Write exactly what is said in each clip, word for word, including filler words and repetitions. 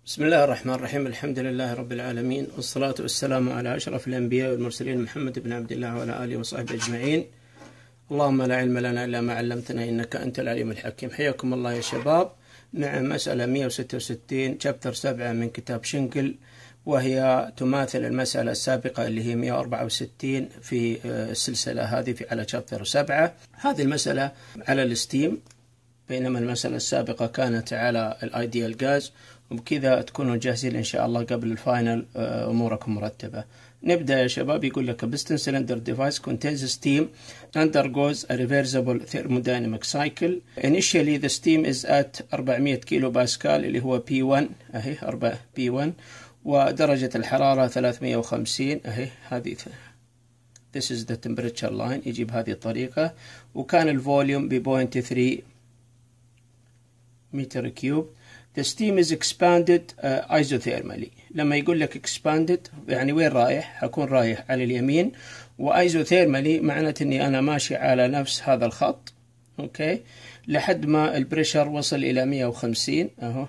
بسم الله الرحمن الرحيم. الحمد لله رب العالمين، والصلاة والسلام على أشرف الأنبياء والمرسلين محمد بن عبد الله وعلى آله وصحبه أجمعين. اللهم لا علم لنا إلا ما علمتنا إنك أنت العليم الحكيم. حياكم الله يا شباب. مع مسألة مئة وستة وستين شابتر سبعة من كتاب شنكل، وهي تماثل المسألة السابقة اللي هي مئة وأربعة وستين في السلسلة هذه في على شابتر سبعة. هذه المسألة على الستيم، بينما المسألة السابقة كانت على الايديال غاز، وبكذا تكونوا جاهزين إن شاء الله قبل الفاينل أموركم مرتبة. نبدأ يا شباب. يقول لك a piston cylinder device contains steam undergoes a reversible thermodynamic cycle. Initially the steam is at أربعمئة كيلو باسكال اللي هو بي واحد أهي أربعة بي واحد، ودرجة الحرارة ثلاثمئة وخمسين أهي هذه. This is the temperature line، يجي بهذه الطريقة. وكان الفوليوم ب صفر فاصلة ثلاثة متر كيوب. The steam is expanded uh, isothermally. لما يقول لك expanded يعني وين رايح؟ حكون رايح على اليمين، وايزوثيرمالي معناته اني انا ماشي على نفس هذا الخط، اوكي، لحد ما البريشر وصل الى مئة وخمسين اهو،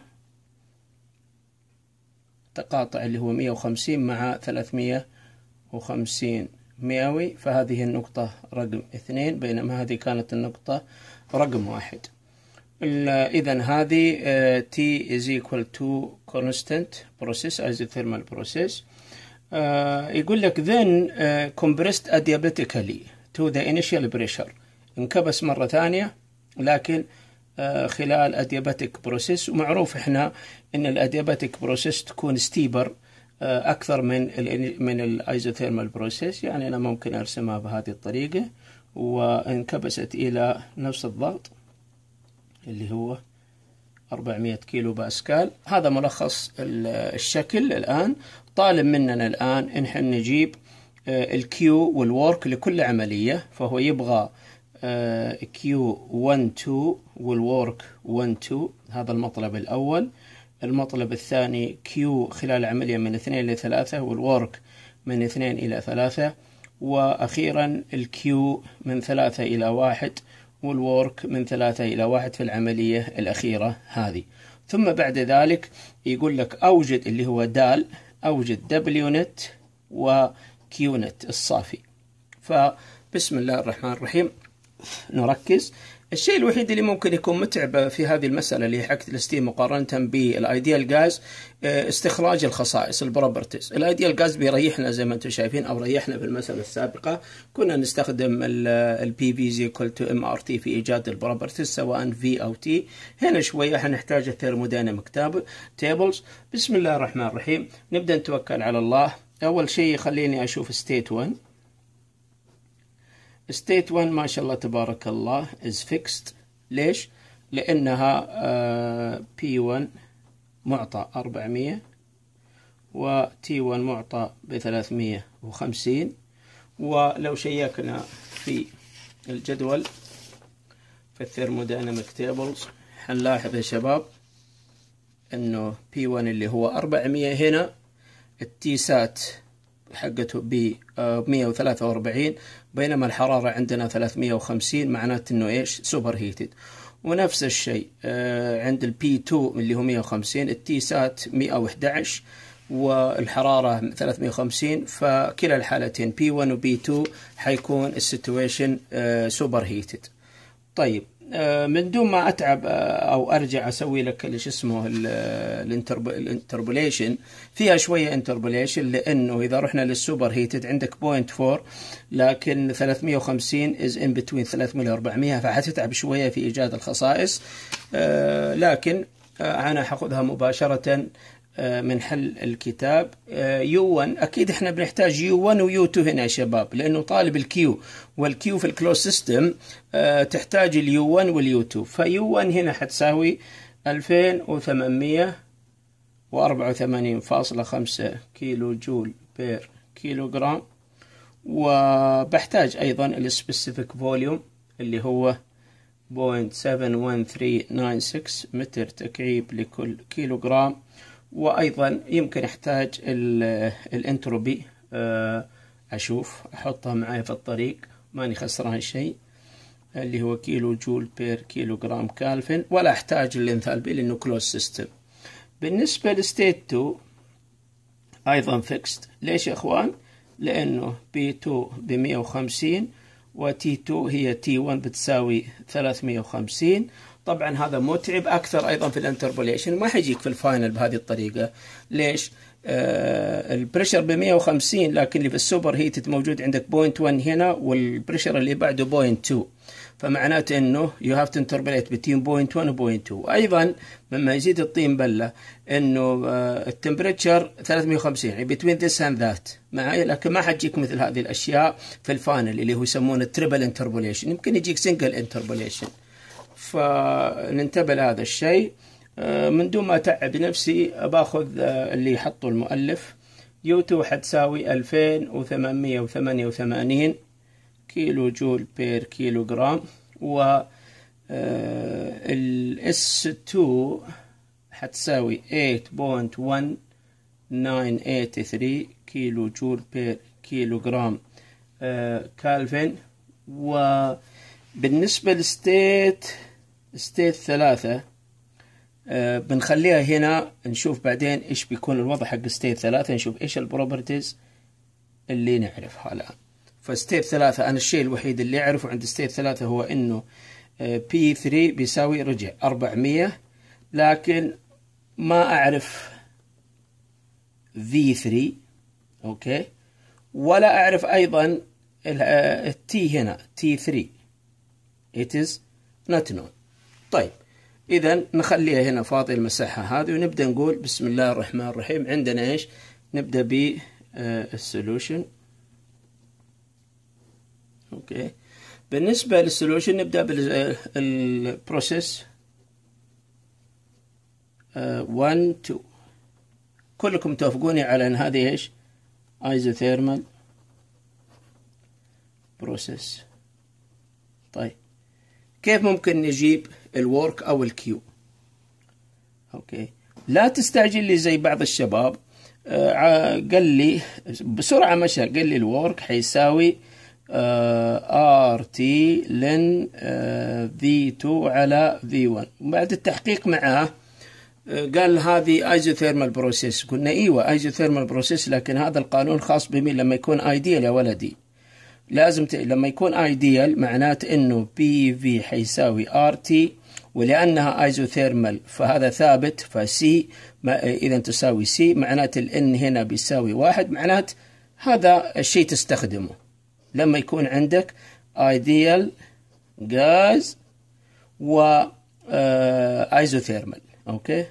تقاطع اللي هو مئة وخمسين مع ثلاثمئة وخمسين مئوي، فهذه النقطة رقم اثنين، بينما هذه كانت النقطة رقم واحد. إذن هذه uh, T is equal to constant process isothermal process. uh, يقول لك then uh, compressed adiabatically to the initial pressure، انكبس مرة ثانية لكن uh, خلال adiabatic process. ومعروف احنا ان الadiabatic process تكون steeper uh, اكثر من ال من الايزوثيرمال process. يعني انا ممكن ارسمها بهذه الطريقة، وانكبست الى نفس الضغط اللي هو أربعمئة كيلو باسكال. هذا ملخص الشكل. الآن طالب مننا الآن إن احنا نجيب الكيو والورك لكل عملية، فهو يبغى كيو واحد اثنين والورك واحد اثنين. هذا المطلب الأول. المطلب الثاني كيو خلال العملية من اثنين إلى ثلاثة، والورك من اثنين إلى ثلاثة، وأخيرا الكيو من ثلاثة إلى واحد، والورك من ثلاثة إلى واحد في العملية الأخيرة هذه. ثم بعد ذلك يقول لك أوجد اللي هو دال، أوجد دبليو نت وكيو نت الصافي. فبسم الله الرحمن الرحيم نركز. الشيء الوحيد اللي ممكن يكون متعب في هذه المسألة اللي هي حكة الستيم مقارنة بالايديال غاز استخراج الخصائص البروبرتيز. الايديال غاز بيريحنا زي ما انتم شايفين، او ريحنا في المسألة السابقة كنا نستخدم البي في زي equal to ام ار تي في ايجاد البروبرتيز سواء في او تي. هنا شوية حنحتاج الثيرموديناميك تيبلز. بسم الله الرحمن الرحيم. نبدأ نتوكل على الله. اول شيء خليني اشوف ستيت واحد. ستيت واحد ما شاء الله تبارك الله is fixed. ليش؟ لأنها uh, بي واحد معطى أربعمئة، و تي واحد معطى بثلاثمئة وخمسين. ولو شيكنا في الجدول في الثيرموديناميك تيبلز حنلاحظ يا شباب انه بي واحد اللي هو أربعمئة، هنا التيسات حقته ب مئة وثلاثة وأربعين، بينما الحرارة عندنا ثلاثمئة وخمسين، معناته انه ايش؟ سوبر هيتد. ونفس الشيء عند البي اثنين اللي هو مئة وخمسين، التيسات مئة وأحد عشر والحرارة ثلاثمئة وخمسين، فكلا الحالتين بي واحد وبي اثنين حيكون السيتويشن سوبر هيتد. طيب من دون ما اتعب او ارجع اسوي لك ايش اسمه الانتربوليشن، فيها شويه انتربوليشن، لانه اذا رحنا للسوبر هيتد عندك بوينت أربعة، لكن ثلاثمئة وخمسين از ان بتوين ثلاثمئة وأربعمئة، فحتتعب شويه في ايجاد الخصائص. لكن انا حاخذها مباشره من حل الكتاب. يو واحد اكيد احنا بنحتاج يو واحد ويو اثنين هنا يا شباب، لانه طالب الكيو، والكيو في الكلوز سيستم تحتاج اليو واحد واليو اثنين. فيو واحد هنا حتساوي ألفين وثمانمئة وأربعة وثمانين فاصلة خمسة كيلو جول بير كيلو جرام. وبحتاج ايضا السبيسيفيك فوليوم اللي هو صفر فاصلة سبعة واحد ثلاثة تسعة ستة متر تكعيب لكل كيلو جرام. وأيضا يمكن أحتاج الانتروبي، أشوف أحطها معي في الطريق ماني خسران شيء، اللي هو كيلو جول بير كيلو جرام كالفن، ولا أحتاج الانثالبي لأنه كلوز سيستم. بالنسبة لستيت تو أيضا فيكست. ليش يا إخوان؟ لأنه بي تو بمية وخمسين وتي تو هي تي ون بتساوي ثلاثمية وخمسين. طبعا هذا متعب أكثر أيضا في الانتربوليشن، ما حيجيك في الفاينل بهذه الطريقة. ليش؟ آه البريشر ب مية وخمسين، لكن اللي في السوبر هيتد موجود عندك بوينت واحد هنا، والبريشر اللي بعده بوينت تو، فمعناته انه يو هاف تو انتربوليت بين بوينت واحد و بوينت تو. وايضا مما يزيد الطين بله انه آه التمبريتشر ثلاثمية وخمسين، يعني بين ذس اند ذات معي، لكن ما حتجيك مثل هذه الاشياء في الفاينل اللي هو يسمونه تريبل انتربوليشن، يمكن يجيك سنجل انتربوليشن. فننتبه لهذا الشيء. من دون ما أتعب نفسي باخذ اللي يحطه المؤلف. يو تو حتساوي ألفين وثمانمية وثمانية وثمانين كيلو جول بير كيلو جرام، و ال إس تو حتساوي ثمانية فاصلة واحد تسعة ثمانية ثلاثة كيلو جول بير كيلو جرام كالفن. وبالنسبة لستيت ستيت ثلاثة آه بنخليها هنا، نشوف بعدين ايش بيكون الوضع حق ستيت ثلاثة، نشوف ايش البروبرتيز اللي نعرفها الان. فستيت ثلاثة انا الشيء الوحيد اللي اعرفه عند ستيت ثلاثة هو انه آه بي ثلاثة بيساوي رجع أربعمية، لكن ما اعرف في ثلاثة، اوكي، ولا اعرف ايضا التي هنا تي ثلاثة it is not known. طيب إذا نخليها هنا فاضية المساحة هذه، ونبدأ نقول بسم الله الرحمن الرحيم. عندنا إيش؟ نبدأ ب السولوشن. أوكي، بالنسبة للسولوشن نبدأ بالبروسيس واحد اثنين. كلكم توافقوني على أن هذه إيش؟ isothermal process. طيب كيف ممكن نجيب الورك او الكيو؟ اوكي، لا تستعجل لي زي بعض الشباب. آه قال لي بسرعه مشى، قال لي الورك حيساوي آه ار تي لن آه في تو على في ون، وبعد التحقيق معاه آه قال هذه ايزوثيرمال بروسيس. قلنا ايوه ايزوثيرمال بروسيس، لكن هذا القانون خاص بمين؟ لما يكون ايديال يا ولدي. لازم ت... لما يكون ايديال معناته انه بي في حيساوي ار تي، ولانها ايزوثيرمال فهذا ثابت، فسي ما... اذا تساوي سي، معناته الان هنا بيساوي واحد، معناته هذا الشيء تستخدمه لما يكون عندك ايديال غاز و ايزوثيرمال. اوكي،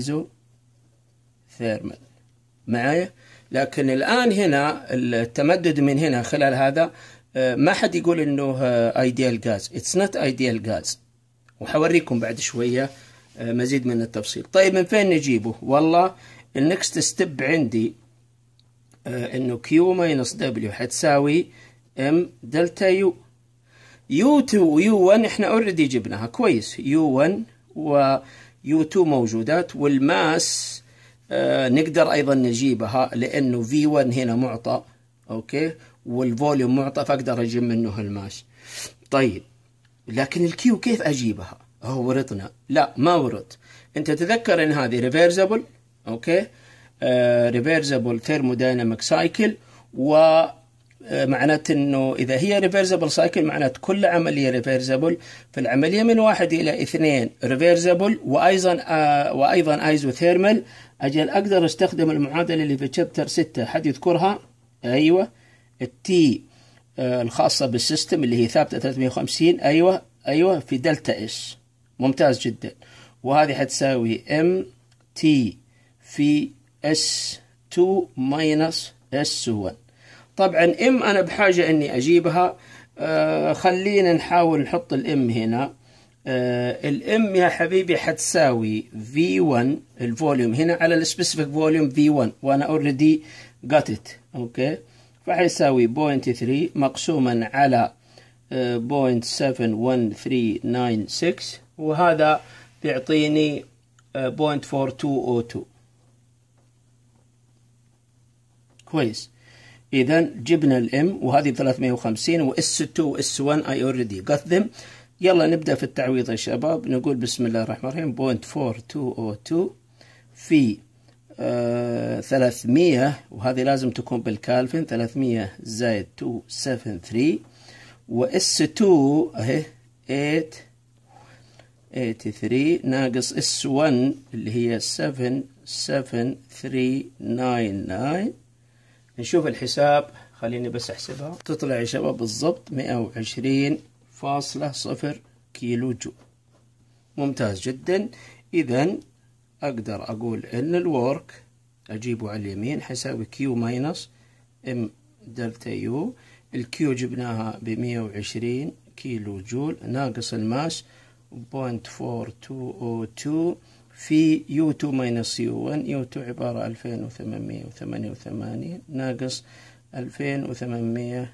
ايزوثيرمال معايا. لكن الآن هنا التمدد من هنا خلال هذا ما حد يقول إنه ideal gas. It's not ideal gas. وحوريكم بعد شوية مزيد من التفصيل. طيب من فين نجيبه؟ والله النكست ستيب عندي إنه Q minus W حتساوي M دلتا U. يو تو و يو ون إحنا already جبناها كويس. يو ون و يو تو موجودات، والماس آه نقدر أيضا نجيبها لأنه في ون هنا معطى، أوكي، والفوليوم معطى، فأقدر أجيب منه الماس. طيب لكن الكيو كيف أجيبها؟ هو ورطنا؟ لا ما ورط. أنت تذكر أن هذه ريفيرسبل، أوكي، آه ريفيرسبل ثيرمودايناميك سايكل، ومعناته أنه إذا هي ريفيرسبل سايكل معناته كل عملية ريفيرسبل، فالعملية من واحد إلى اثنين ريفيرسبل، وأيضا آه وأيضا ايزوثيرمال. أجل أقدر أستخدم المعادلة اللي في شابتر ستة، حد يذكرها؟ أيوة، التي آه الخاصة بالسيستم اللي هي ثابتة ثلاثمية وخمسين. أيوة أيوة في دلتا اس، ممتاز جدا. وهذه حتساوي ام تي في اس تو ماينس اس ون. طبعا ام أنا بحاجة أني أجيبها. آه خلينا نحاول نحط الام هنا. آه الام يا حبيبي حتساوي في ون الفوليوم هنا على السبيسيفيك فوليوم في ون، وانا اوريدي جات ات، اوكي، فحيساوي صفر فاصلة ثلاثة مقسوما على آه صفر فاصلة سبعة واحد ثلاثة تسعة ستة، وهذا بيعطيني آه صفر فاصلة أربعة اثنين صفر اثنين. كويس، اذا جبنا الام وهذه ثلاثمية وخمسين، واس تو واس ون اي اوريدي جات ذم. يلا نبدأ في التعويض يا شباب. نقول بسم الله الرحمن الرحيم. صفر فاصلة أربعة اثنين صفر اثنين في آه ثلاثمية، وهذه لازم تكون بالكالفن، ثلاثمية زائد مئتين وسبعة وثمانين، و اس اثنين اهي ثمانية ثمانية وثمانين ناقص اس واحد اللي هي سبعة سبعة ثلاثة تسعة تسعة. نشوف الحساب، خليني بس احسبها، تطلع يا شباب بالضبط مئة وعشرين فاصلة صفر كيلو جول. ممتاز جدا. اذا اقدر اقول ان الورك اجيبه على اليمين حيساوي كيو ماينس ام دلتا يو. الكيو جبناها ب مئة وعشرين كيلو جول ناقص الماس صفر فاصلة أربعة اثنين صفر اثنين في يو اثنين ماينس يو واحد. يو اثنين عبارة ألفين وثمانمئة وثمانية وثمانين ناقص ألفين وثمانمئة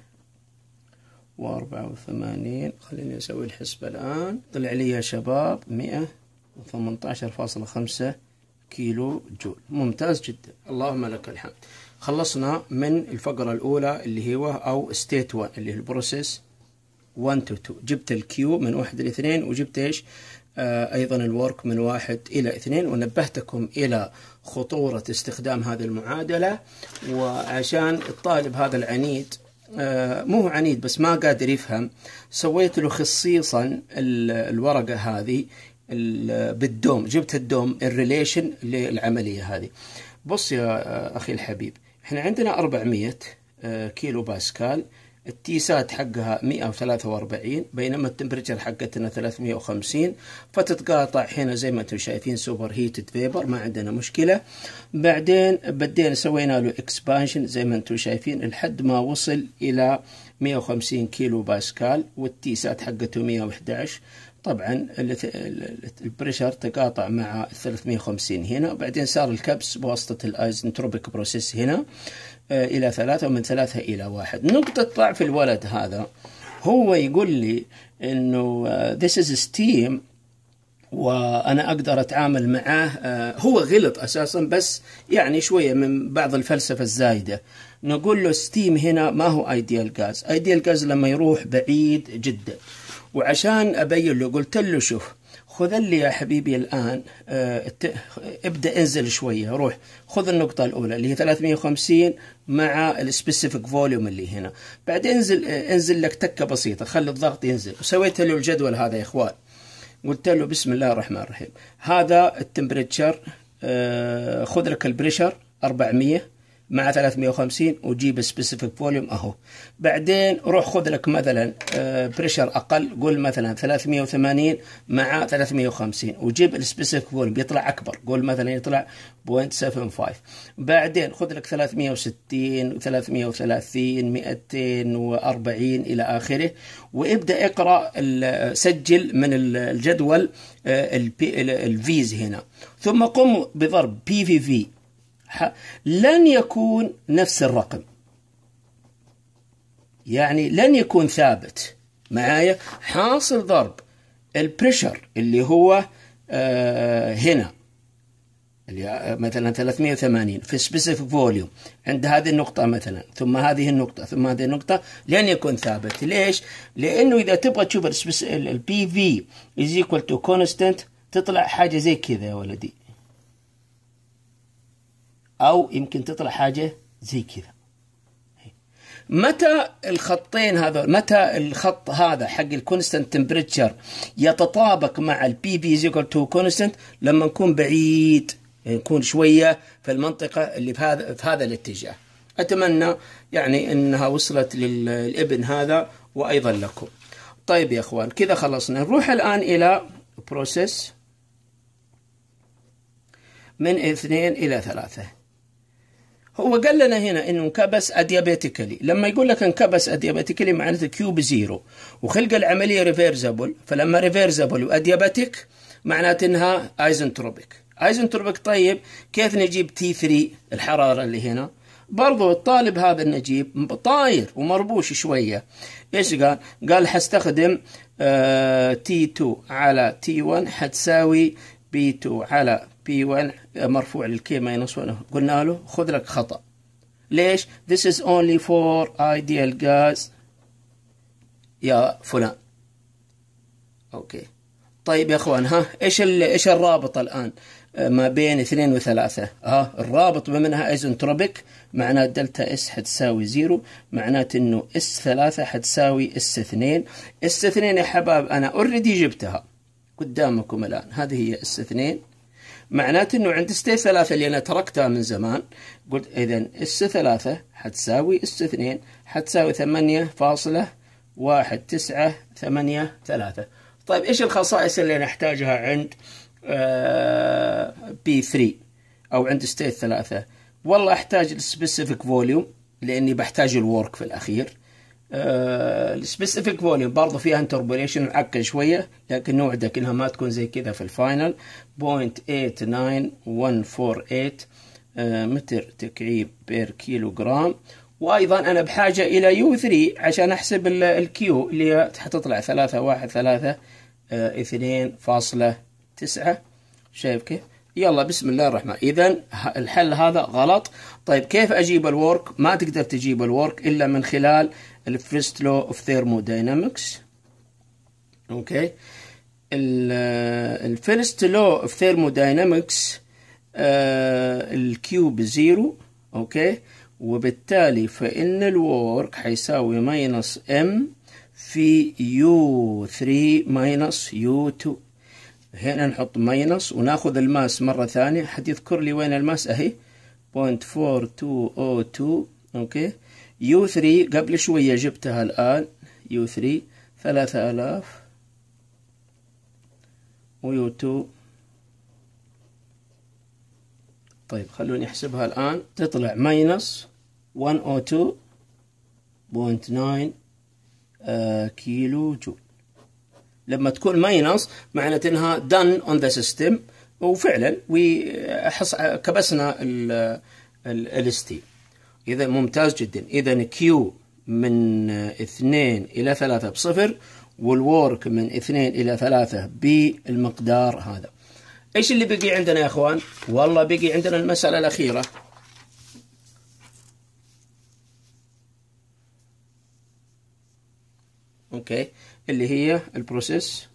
وأربعة وثمانين. خليني اسوي الحسبة الان. طلع لي يا شباب مئة وثمانية عشر فاصلة خمسة كيلو جول. ممتاز جدا، اللهم لك الحمد. خلصنا من الفقرة الأولى اللي هو أو ستيت واحد اللي هي البروسيس واحد تو اثنين. جبت الكيو من واحد إلى اثنين، وجبت إيش آه أيضا الورك من واحد إلى اثنين، ونبهتكم إلى خطورة استخدام هذه المعادلة. وعشان الطالب هذا العنيد آه مو عنيد بس ما قادر يفهم، سويت له خصيصا الورقة هذه بالدوم. جبت الدوم الريليشن للعملية هذه. بص يا أخي الحبيب، احنا عندنا أربعمئة كيلو باسكال، التيسات حقها مئة وثلاثة وأربعين، بينما التمبريتشر حقتنا ثلاثمئة وخمسين، فتتقاطع هنا زي ما انتم شايفين سوبر هيتد فيبر، ما عندنا مشكلة. بعدين بدينا سوينا له اكسبانشن زي ما انتم شايفين لحد ما وصل إلى مئة وخمسين كيلو باسكال، والتيسات حقته مئة وأحد عشر. طبعا البريشر تقاطع مع ثلاثمئة وخمسين هنا، وبعدين صار الكبس بواسطة الايزنتروبيك بروسيس هنا آه إلى ثلاثة، ومن ثلاثة إلى واحد. نقطة ضعف الولد هذا هو يقول لي إنه uh, this is steam وأنا أقدر أتعامل معاه. آه هو غلط أساسا، بس يعني شوية من بعض الفلسفة الزايدة. نقول له ستيم هنا ما هو ايديال غاز. ايديال غاز لما يروح بعيد جدا. وعشان أبين له قلت له شوف، خذ لي يا حبيبي الآن اه ابدأ انزل شوية، روح خذ النقطة الأولى اللي هي ثلاثمئة وخمسين مع السبيسيفيك فوليوم اللي هنا، بعدين انزل انزل لك تكة بسيطة، خلي الضغط ينزل. وسويت له الجدول هذا يا إخوان، قلت له بسم الله الرحمن الرحيم، هذا التمبريتشر اه خذ لك البريشر أربعمئة مع ثلاثمئة وخمسين وجيب سبيسيفيك فوليوم اهو. بعدين روح خذ لك مثلا بريشر اقل، قول مثلا ثلاثمئة وثمانين مع ثلاثمئة وخمسين وجيب السبيسيفيك فوليوم يطلع اكبر، قول مثلا يطلع صفر فاصلة سبعة خمسة. بعدين خذ لك ثلاثمئة وستين وثلاثمئة وثلاثين مئتين وأربعين الى اخره، وابدا اقرا سجل من الجدول الفيز هنا، ثم قم بضرب بي في في. لن يكون نفس الرقم، يعني لن يكون ثابت معايا. حاصل ضرب البريشر اللي هو آه هنا اللي مثلا ثلاثمئة وثمانين في سبيسيفيك فوليوم عند هذه النقطة مثلا، ثم هذه النقطة، ثم هذه النقطة، لن يكون ثابت. ليش؟ لأنه إذا تبغى تشوف البي في is equal to constant تطلع حاجة زي كذا يا ولدي، أو يمكن تطلع حاجة زي كذا. متى الخطين هذا، متى الخط هذا حق الكونستنت تمبريتشر يتطابق مع البي بي زيكول تو كونستنت؟ لما نكون بعيد، نكون شوية في المنطقة اللي في هذا في هذا الاتجاه. أتمنى يعني أنها وصلت للابن هذا وأيضا لكم. طيب يا أخوان، كذا خلصنا. نروح الآن إلى بروسيس من اثنين إلى ثلاثة. هو قال لنا هنا انه انكبس adiabatically. لما يقول لك انكبس adiabatically معناته كيوب زيرو، وخلق العمليه ريفيرسبل. فلما ريفيرسبل وادياباتيك معناته انها ايزنتروبيك. ايزنتروبيك طيب كيف نجيب تي ثلاثة الحراره اللي هنا؟ برضو الطالب هذا النجيب طاير ومربوش شويه. ايش قال؟ قال حستخدم آه تي اثنين على تي واحد حتساوي بي اثنين على بي واحد مرفوع للكي ماينس واحد. قلنا له خذ لك خطأ. ليش؟ This is only for ideal gas يا فلان. اوكي، طيب يا اخوان، ها ايش ايش الرابط الان ما بين اثنين وثلاثة؟ ها الرابط بما انها ايزنتروبيك معناه دلتا اس حتساوي زيرو، معناته انه اس ثلاثة حتساوي اس اثنين. اس اثنين يا حباب انا اوريدي جبتها قدامكم الان، هذه هي اس اثنين، معناته انه عند ستيت ثلاثة اللي انا تركتها من زمان، قلت اذا اس ثلاثة حتساوي اس اثنين حتساوي ثمانية فاصلة واحد تسعة ثمانية ثلاثة. طيب ايش الخصائص اللي نحتاجها عند آه بي ثلاثة او عند ستيت ثلاثة؟ والله احتاج السبيسيفيك فوليوم لاني بحتاج الورك في الاخير. آه السبيسيفيك فوليوم برضه فيها انتربوليشن معقد شويه، لكن نوعدك انها ما تكون زي كذا في الفاينل. صفر فاصلة ثمانية تسعة واحد أربعة ثمانية آه متر تكعيب بير كيلو جرام. وايضا انا بحاجه الى يو ثلاثة عشان احسب الكيو اللي حتطلع ثلاثة واحد ثلاثة اثنين فاصلة تسعة. شايف كيف؟ يلا بسم الله الرحمن. اذا الحل هذا غلط. طيب كيف اجيب الورك؟ ما تقدر تجيب الورك الا من خلال الفيرست لو اوف ثيرموداينامكس. اوكي، الفيرست لو اوف ثيرموداينامكس الكيو بزيرو. اوكي، وبالتالي فإن الورك حيساوي ماينس ام في يو ثلاثة ماينس يو اثنين. هنا نحط ماينس وناخذ الماس مرة ثانية. حد يذكر لي وين الماس؟ اهي صفر فاصلة أربعة اثنين صفر اثنين. اوكي، يو ثلاثة قبل شوية جبتها الآن، يو ثلاثة ثلاثة آلاف ويو اثنين. طيب خلوني احسبها الآن، تطلع ماينس مئة واثنين فاصلة تسعة آه كيلو جول. لما تكون ماينس معناته انها done on the system، وفعلا وحص كبسنا الستيم. اذا ممتاز جدا. اذا كيو من اثنين الى ثلاثة بصفر، والورك من اثنين الى ثلاثة بالمقدار هذا. ايش اللي بقي عندنا يا اخوان؟ والله بقي عندنا المسألة الأخيرة. اوكي، اللي هي البروسيس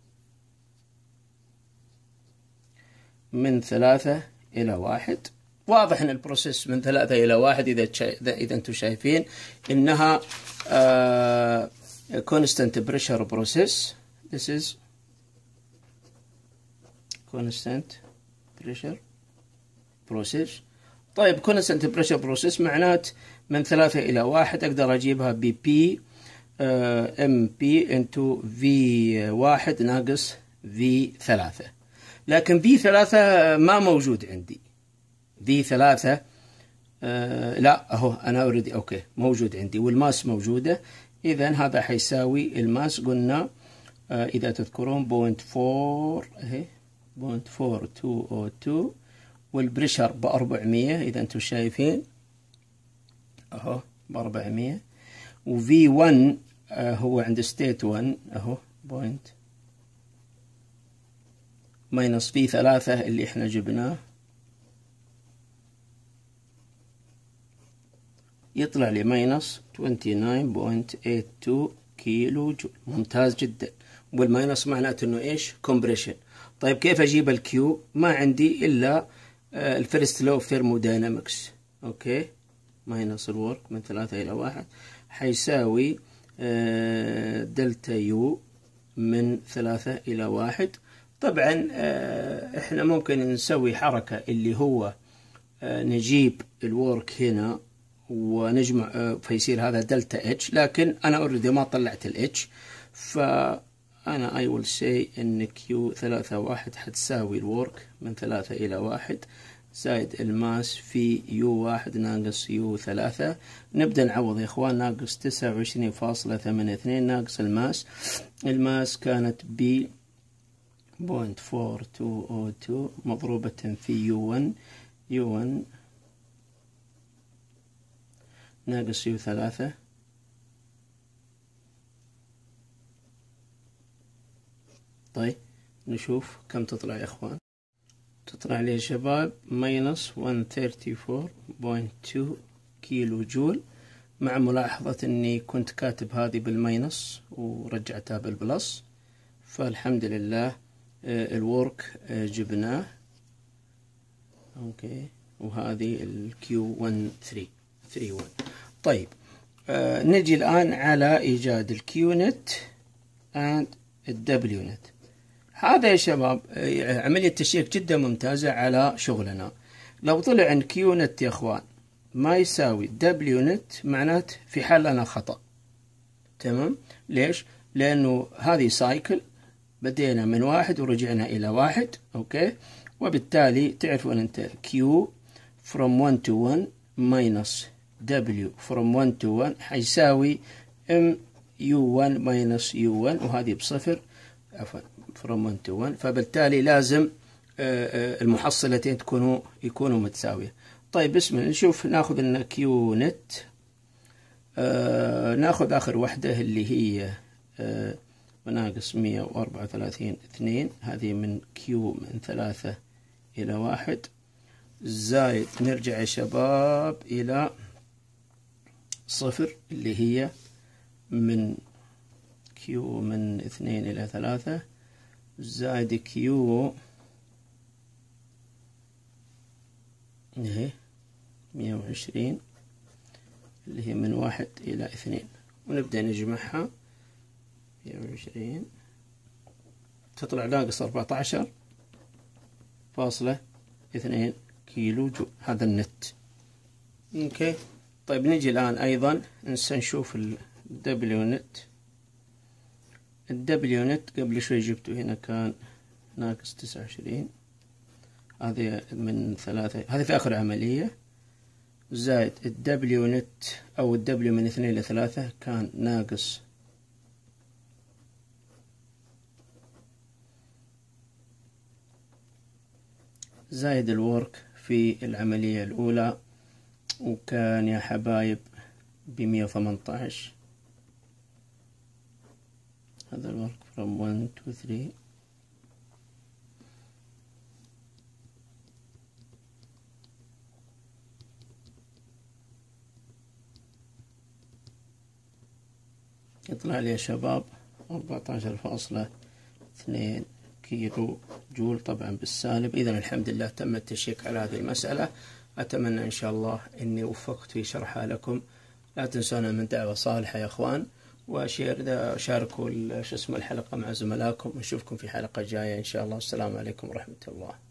من ثلاثة إلى واحد. واضح ان البروسيس من ثلاثة إلى واحد إذا إذا أنتم شايفين إنها آه constant pressure process. This is constant pressure process. طيب constant pressure process معنات من ثلاثة إلى واحد أقدر أجيبها ب P ام بي انتو في واحد ناقص في ثلاثة. لكن في ثلاثة ما موجود عندي. في ثلاثة آه لا اهو انا اوريدي اوكي موجود عندي، والماس موجودة. اذا هذا حيساوي الماس قلنا آه اذا تذكرون بوينت فور اهي بوينت فور تو او تو، والبريشر بأربعمية اذا انتم شايفين اهو بأربعمية، وفي واحد آه هو عند ستيت واحد اهو بوينت ماينس في ثلاثة اللي احنا جبناه، يطلع لي ماينس تسعة وعشرين فاصلة ثمانية اثنين كيلو جول. ممتاز جدا. والماينس معناته انه ايش؟ كومبريشن. طيب كيف اجيب الكيو؟ ما عندي الا آه الفيرست لو اوف ثيرموداينامكس. اوكي، ماينس الورك من ثلاثة الى واحد حيساوي آه دلتا يو من ثلاثة الى واحد. طبعا آه احنا ممكن نسوي حركة اللي هو آه نجيب الورك هنا ونجمع آه فيصير هذا دلتا اتش، لكن انا اوريدي ما طلعت الاتش، فانا اي ويل سي ان كيو ثلاثة واحد حتساوي الورك من ثلاثة الى واحد زائد الماس في يو واحد ناقص يو ثلاثة. نبدأ نعوض يا اخوان. ناقص تسعة وعشرين فاصلة ثمانية اثنين ناقص الماس. الماس كانت ب بوينت فور تو او تو مضروبة في يو واحد، يو واحد ناقص يو ثلاثة. طيب نشوف كم تطلع يا اخوان. تطلع لي يا شباب ماينس مئة وثلاثة وأربعين فاصلة اثنين كيلو جول، مع ملاحظة اني كنت كاتب هذه بالماينس ورجعتها بالبلس، فالحمد لله الورك جبناه. اوكي، وهذه الكيو واحد ثلاثة ثلاثة واحد. طيب آه نجي الآن على إيجاد الكيو نت and الدبليو نت. هذا يا شباب عملية تشيك جدا ممتازة على شغلنا. لو طلع ان كيو نت يا اخوان ما يساوي دبليو نت معناته في حال لنا خطأ. تمام؟ ليش؟ لأنه هذه سايكل بدينا من واحد ورجعنا إلى واحد. أوكي، وبالتالي تعرفون أنت Q from one to one minus W from one to one حيساوي M يو واحد minus يو واحد، وهذه بصفر عفوا from one to one. فبالتالي لازم المحصلتين تكونوا يكونوا متساوية. طيب بسم الله نشوف، ناخذ لنا كيو نت. آه ناخذ آخر وحدة اللي هي آه ناقص مية وأربعة وثلاثين اثنين، هذه من كيو من ثلاثة إلى واحد زائد نرجع يا شباب إلى صفر اللي هي من كيو من اثنين إلى ثلاثة زائد كيو اهي مية وعشرين اللي هي من واحد إلى اثنين، ونبدأ نجمعها. مية وعشرين تطلع ناقص أربعة عشر فاصلة اثنين كيلو جول، هذا النت. اوكي، طيب نجي الآن أيضا نشوف الدبليو نت. الدبليو نت قبل شوي جبته هنا كان ناقص تسعة وعشرين، هذه من ثلاثة، هذه في آخر عملية، زائد الدبليو نت أو الدبليو من اثنين إلى ثلاثة كان ناقص زائد الورك في العملية الأولى، وكان يا حبايب بمية وثمانية عشر. هذا الورك from one to three. يطلع لي يا شباب أربعة عشر فاصلة اثنين كيلو جول، طبعا بالسالب. إذا الحمد لله تم التشيك على هذه المسألة. أتمنى إن شاء الله إني وفقت في شرحها لكم. لا تنسونا من دعوة صالحة يا إخوان، وشير شاركوا شو اسمه الحلقة مع زملائكم، ونشوفكم في حلقة جاية إن شاء الله. السلام عليكم ورحمة الله.